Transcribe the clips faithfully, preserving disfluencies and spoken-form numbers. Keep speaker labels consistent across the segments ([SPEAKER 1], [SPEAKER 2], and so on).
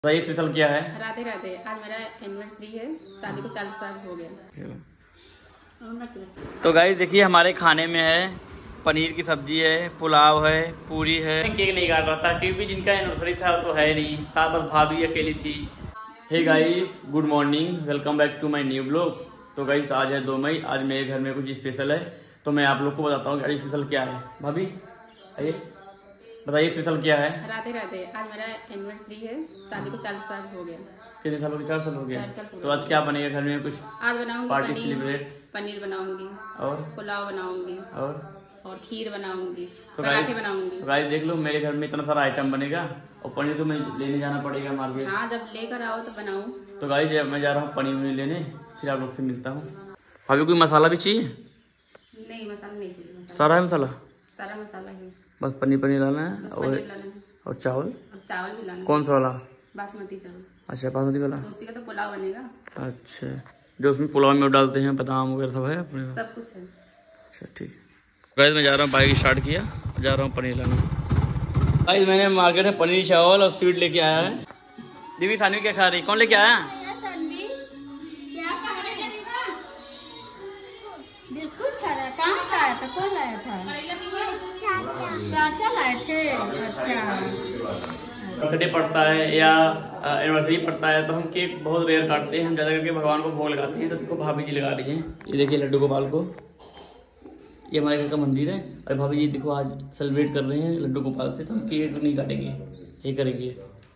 [SPEAKER 1] सही स्पेशल क्या है?
[SPEAKER 2] राधे राधे। आज मेरा एनिवर्सरी है, शादी को चालीस साल हो गया।
[SPEAKER 1] तो गाइस देखिए हमारे खाने में है पनीर की सब्जी है, पुलाव है, पूरी है। केक नहीं काट रहा था क्योंकि जिनका एनिवर्सरी था वो तो है नहीं, साथ बस भाभी अकेली थी। Hey guys, good morning, welcome back to my new blog. तो गाइस आज है दो मई, आज मेरे घर में कुछ स्पेशल है तो मैं आप लोग को बताता हूँ कि आज स्पेशल क्या है। भाभी आइए बताइए स्पेशल क्या है?
[SPEAKER 2] राधे राधे। आज मेरा एनिवर्सरी है, शादी को चालीस साल हो गया।
[SPEAKER 1] कितने साल हो गए? चार साल हो गया।
[SPEAKER 2] साल
[SPEAKER 1] तो आज क्या बनेगा घर में? कुछ
[SPEAKER 2] आज बनाऊंगी
[SPEAKER 1] पार्टी
[SPEAKER 2] पनीर,
[SPEAKER 1] सेलिब्रेट,
[SPEAKER 2] पनीर बनाऊंगी
[SPEAKER 1] और
[SPEAKER 2] पुलाव बनाऊंगी
[SPEAKER 1] और
[SPEAKER 2] और खीर बनाऊंगी,
[SPEAKER 1] तो
[SPEAKER 2] पराठे बनाऊंगी।
[SPEAKER 1] तो गाइस देख लो मेरे घर में इतना सारा आइटम बनेगा और पनीर तो मैं लेने जाना पड़ेगा मार्केट।
[SPEAKER 2] हाँ, जब लेकर आओ तो बनाऊं।
[SPEAKER 1] तो गाइस मैं जा रहा हूँ पनीर वनीर लेने, फिर आप लोग से मिलता हूँ। भाभी कोई मसाला भी चाहिए?
[SPEAKER 2] नहीं, मसाला नहीं चाहिए। मसाला
[SPEAKER 1] सारा है मसाला?
[SPEAKER 2] सारा मसाला है,
[SPEAKER 1] बस पनीर पनीर लाना है
[SPEAKER 2] बस
[SPEAKER 1] और
[SPEAKER 2] पनीर लाना है
[SPEAKER 1] और चावल।
[SPEAKER 2] और चावल भी लाना है।
[SPEAKER 1] कौन सा वाला?
[SPEAKER 2] बासमती चावल।
[SPEAKER 1] अच्छा बासमती वाला।
[SPEAKER 2] तो उसी का तो पुलाव बनेगा।
[SPEAKER 1] अच्छा, जो उसमें पुलाव में डालते हैं बादाम वगैरह सब है अपने?
[SPEAKER 2] सब कुछ है।
[SPEAKER 1] अच्छा ठीक। गाइस मैं जा रहा हूँ, बाइक स्टार्ट किया, जा रहा हूँ पनीर लाना। गाइस मैंने मार्केट में पनीर चावल और स्वीट लेके आया है। दीदी सानवी क्या खा रही? कौन लेके आया?
[SPEAKER 3] बिस्कुट खा रहा है। कहाँ से आया था? कौन लाया था? चाचा लाए थे। अच्छा,
[SPEAKER 1] बर्थडे पड़ता है या एनिवर्सरी पड़ता है तो हम केक बहुत रेयर काटते हैं, हम ज्यादा करके भगवान को भोग लगाते हैं। तो देखो भाभी जी लगा रही हैं, ये देखिए लड्डू गोपाल को, ये हमारे घर का मंदिर है। और भाभी जी देखो आज सेलिब्रेट कर रहे हैं लड्डू गोपाल से, तो हम केक नहीं काटेंगे, ये करेंगे।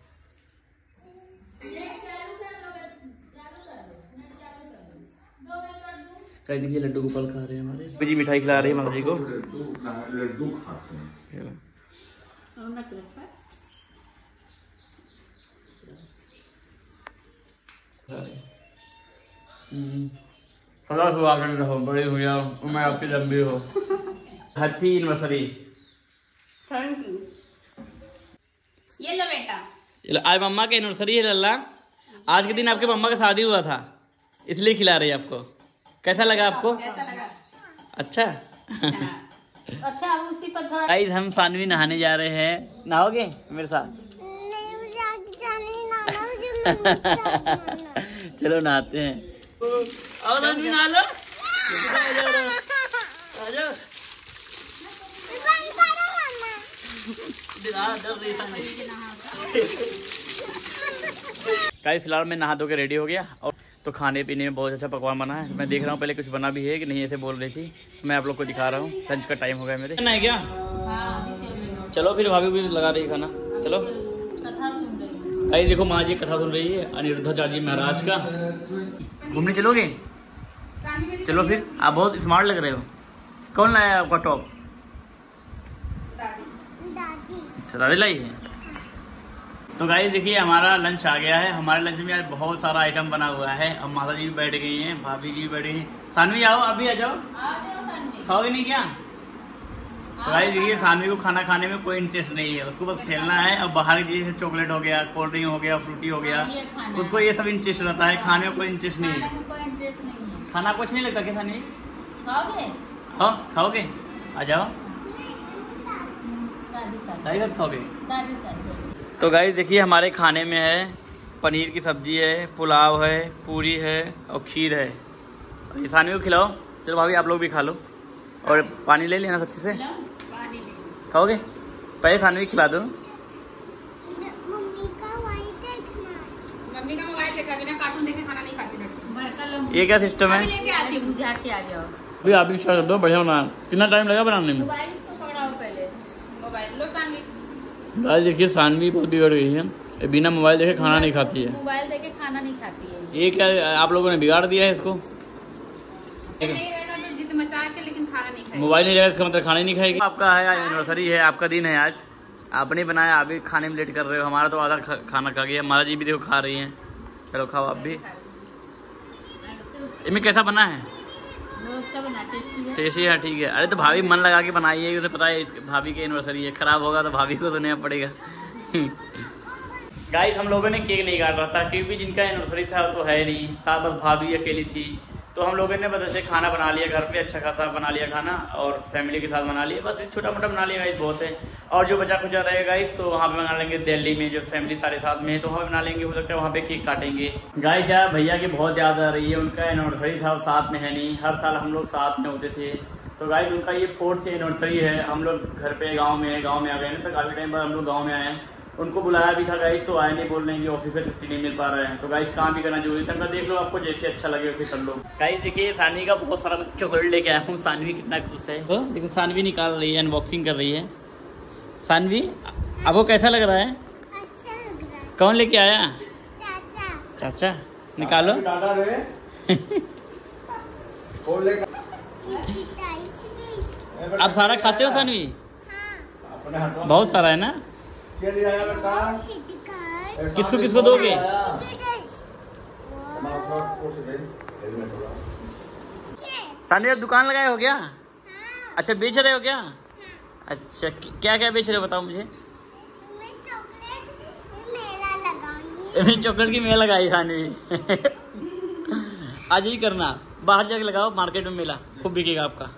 [SPEAKER 1] कह दीजिए लड्डू गोपाल खा रहे हैं हमारे जी, मिठाई खिला रही है माता जी को। लड्डू खाते हैं। सदा सुहागन रहो, बड़ी हुई मैं आपकी लंबी हो। Happy anniversary.
[SPEAKER 2] Thank you. ये लो बेटा।
[SPEAKER 1] आज मम्मा की एनिवर्सरी है लल्ला। आज के दिन आपके मम्मा का शादी हुआ था, इसलिए खिला रही है आपको। कैसा लगा आपको?
[SPEAKER 2] कैसा लगा?
[SPEAKER 1] अच्छा।
[SPEAKER 3] अच्छा, अब उसी पर थोड़ा।
[SPEAKER 1] गाइस हम सानवी नहाने जा रहे हैं, नहाओगे मेरे साथ? चलो नहाते हैं। आओ सानवी नहा लो। गाइस फिलहाल मैं नहा धो के रेडी हो गया और तो खाने पीने में बहुत अच्छा पकवान बना है। मैं देख रहा हूँ पहले कुछ बना भी है कि नहीं, ऐसे बोल रही थी। मैं आप लोग को दिखा रहा हूँ। लंच का टाइम हो गया मेरे। है क्या?
[SPEAKER 3] हाँ,
[SPEAKER 1] चलो फिर भाभी भी लगा रही है खाना। चलो
[SPEAKER 3] कथा सुन रही।
[SPEAKER 1] भाई देखो माँ जी कथा सुन रही है अनिरुद्धाचार्य जी महाराज का। घूमने चलोगे? चलो फिर। आप बहुत स्मार्ट लग रहे हो। कौन लाया आपका टॉप? अच्छा दादी लाई है। तो गाइस देखिए हमारा लंच आ गया है। हमारे लंच में आज बहुत सारा आइटम बना हुआ है। अब माता जी भी बैठ गई हैं, भाभी जी भी बैठ गई हैं। सानवी आओ, आप भी आ जाओ। खाओगे नहीं क्या? तो गाइस देखिए सानवी को खाना खाने में कोई इंटरेस्ट नहीं है, उसको बस खेलना है। अब बाहर की जैसे चॉकलेट हो गया, कोल्ड ड्रिंक हो गया, फ्रूटी हो गया, उसको ये सब इंटरेस्ट रहता है। खाने में कोई इंटरेस्ट नहीं है। खाना कुछ नहीं लगता क्या सानवी?
[SPEAKER 3] खाओगे?
[SPEAKER 1] हाँ खाओगे, आ जाओ। दादी साथ खाओगे? तो गाइस देखिए हमारे खाने में है पनीर की सब्जी है, पुलाव है, पूरी है और खीर है। सानवी को खिलाओ। चलो भाभी आप लोग भी खा लो और पानी ले लेना अच्छे से।
[SPEAKER 2] पानी ले।
[SPEAKER 1] खाओगे? पहले सानवी खिला दो।
[SPEAKER 2] मम्मी का मोबाइल देखा, बिना कार्टून देखे खाना नहीं खाती लड़की।
[SPEAKER 1] ये क्या सिस्टम है?
[SPEAKER 2] लेके आती हूँ।
[SPEAKER 3] बुझा के आ जाओ।
[SPEAKER 1] अभी आप भी कर दो, बढ़िया बना। कितना टाइम लगा बनाने में?
[SPEAKER 3] मोबाइल इसको पकड़ाओ पहले।
[SPEAKER 2] मोबाइल लो सानवी।
[SPEAKER 1] गाइस देखिए सानवी बहुत बिगड़ गई है, बिना मोबाइल देखे खाना नहीं खाती है।
[SPEAKER 3] मोबाइल देखे खाना नहीं खाती है।
[SPEAKER 1] ये क्या आप लोगों ने बिगाड़ दिया है इसको?
[SPEAKER 2] नहीं रहेगा तो जिद मचा के, लेकिन खाना नहीं खाएगी।
[SPEAKER 1] मोबाइल नहीं रहेगा इसका मतलब खाना ही नहीं खाएगी। आपका है आज एनिवर्सरी है, आपका दिन है आज, आपने बनाया, आप भी खाने में लेट कर रहे हो। हमारा तो आधा खाना खा गया। माता जी भी देखो खा रही हैं। चलो खाओ आप भी। इनमें कैसा बना है? टेस्टी है, ठीक है। अरे तो भाभी मन लगा के बनाई है, उसे पता है भाभी की एनिवर्सरी है, खराब होगा तो भाभी को सुनना पड़ेगा। गाइस हम लोगों ने केक नहीं काट रहा था क्योंकि जिनका एनिवर्सरी था वो तो है नहीं, साथ बस भाभी अकेली थी। तो हम लोगों ने बस ऐसे खाना बना लिया घर पे, अच्छा खासा बना लिया खाना और फैमिली के साथ बना लिया, बस छोटा मोटा बना लिया गाइस, बहुत है। और जो बचा खुचा रहेगा गाइस तो वहाँ पे बना लेंगे दिल्ली में, जो फैमिली सारे साथ में है तो वहाँ पे बना लेंगे, हो सकता है वहाँ पे केक काटेंगे। गाइस यार भैया की बहुत याद आ रही है, उनका एनिवर्सरी था, साथ में है नहीं, हर साल हम लोग साथ में होते थे। तो गाइस उनका ये फोर्थ एनिवर्सरी है, हम लोग घर पे गाँव में है, गाँव में आ गए ना, तो काफी टाइम बाद हम लोग गाँव में आए हैं। उनको बुलाया भी था गाइस तो आए नहीं, बोल रहे हैं कि ऑफिस से छुट्टी नहीं मिल पा रहे हैं, तो गाइस काम भी करना जरूरी था। मैं देख लो आपको जैसे अच्छा लगे वैसे कर लो। गाइस देखिए सानवी का बहुत सारा चॉकलेट लेके आया हूँ, सानवी कितना खुश है। तो देखो सानवी निकाल रही है, अनबॉक्सिंग कर रही है। सानवी आपको कैसा लग रहा है?
[SPEAKER 3] अच्छा लग रहा है।
[SPEAKER 1] कौन लेके आया?
[SPEAKER 3] चाचा।
[SPEAKER 1] चाचा निकालो। आप सारा खाते हो सानवी?
[SPEAKER 3] हाँ।
[SPEAKER 1] बहुत सारा है ना? किसको किसको दोगे? सानवी आप दुकान लगाए हो क्या?
[SPEAKER 3] हाँ।
[SPEAKER 1] अच्छा बेच रहे हो क्या? अच्छा क्या क्या बेच रहे हो बताओ मुझे।
[SPEAKER 3] मैं चॉकलेट मेला लगाऊंगी।
[SPEAKER 1] चॉकलेट की मेला लगाई सानवी। आज ही करना, बाहर जाके लगाओ मार्केट में मेला, खूब बिकेगा आपका।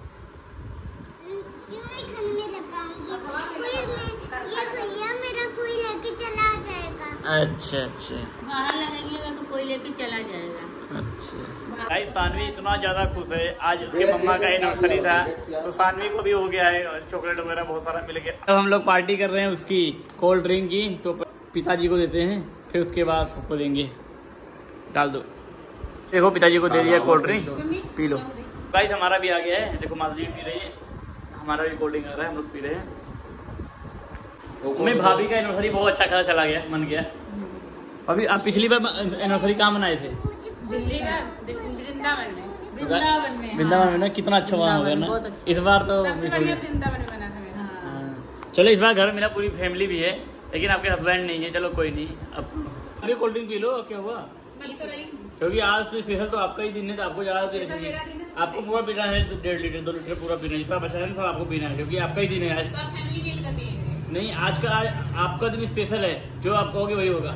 [SPEAKER 1] अच्छा अच्छा
[SPEAKER 3] बाहर लगाएंगे तो कोई लेके चला जाएगा।
[SPEAKER 1] अच्छा गाइस सानवी इतना ज्यादा खुश है, आज उसके मम्मा का एनिवर्सरी था तो सानवी को भी हो गया है, चॉकलेट वगैरह बहुत सारा मिल गया। अब हम लोग पार्टी कर रहे हैं उसकी कोल्ड ड्रिंक की, तो पिताजी को देते हैं फिर उसके बाद सबको देंगे। डाल दो, देखो पिताजी को दे दिया कोल्ड ड्रिंक, पी लो। गाइस हमारा भी आ गया है, देखो माता जी पी रही है, हमारा भी कोल्ड ड्रिंक आ रहा है, हम लोग पी रहे हैं। मम्मी भाभी का एनिवर्सरी बहुत अच्छा खासा चला गया, मन गया। अभी आप पिछली बार एनिवर्सरी कहाँ मनाए थे?
[SPEAKER 2] दिल्ली का वृंदावन में।
[SPEAKER 3] वृंदावन में।
[SPEAKER 1] वृंदावन में ना, कितना अच्छा वहाँ होगा ना। इस बार तो
[SPEAKER 2] सबसे बढ़िया वृंदावन में बना था मेरा।
[SPEAKER 1] हाँ। चलो इस बार घर मेरा पूरी फैमिली भी है, लेकिन आपके हस्बैंड नहीं है, चलो कोई नहीं। अब तो अभी कोल्ड ड्रिंक पी लो, क्या हुआ?
[SPEAKER 2] पी तो रही,
[SPEAKER 1] क्योंकि आज तो स्पेशल तो आपका ही दिन है, तो आपको ज्यादा
[SPEAKER 2] स्पेशल मेरा दिन है।
[SPEAKER 1] आपको पूरा पीना है, तो डेढ़ लीटर दो लीटर पूरा पीना है, जितना बचा है सब आपको पीना है, क्योंकि आपका ही दिन है आज।
[SPEAKER 2] सब फैमिली मिल कर पिएंगे।
[SPEAKER 1] नहीं आज का आज आपका दिन स्पेशल है, जो आप कहोगे वही होगा।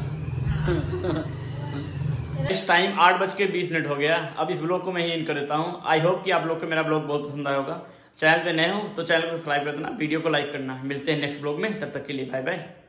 [SPEAKER 1] इस टाइम आठ बज के बीस मिनट हो गया, अब इस ब्लॉग को मैं ही एंड कर देता हूँ। आई होप कि आप लोग को मेरा ब्लॉग बहुत पसंद आया होगा। चैनल पे नए हो तो चैनल को सब्सक्राइब कर देना, वीडियो को लाइक करना। मिलते हैं नेक्स्ट ब्लॉग में, तब तक के लिए बाय बाय।